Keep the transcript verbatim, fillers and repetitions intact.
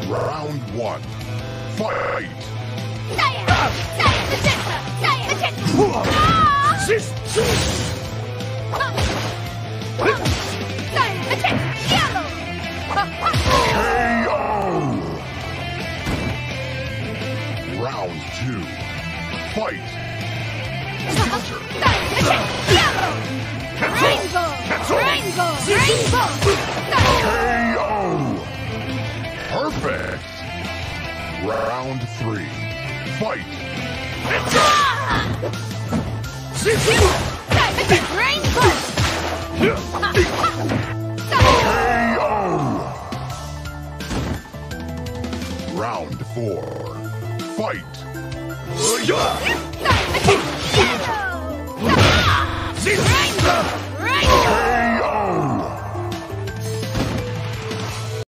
Round one. Fight! K O! Round two. Fight! Rainbow! Rainbow! Rainbow! K O! Perfect! Round three. Fight! Rainbow! K O! Round four. Fight! Rainbow!